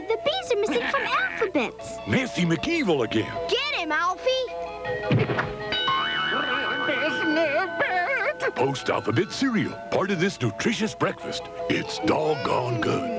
the B's are missing from alphabets. Nancy McEvil again. Get him, Alfie. Post-alphabet cereal, part of this nutritious breakfast. It's doggone good.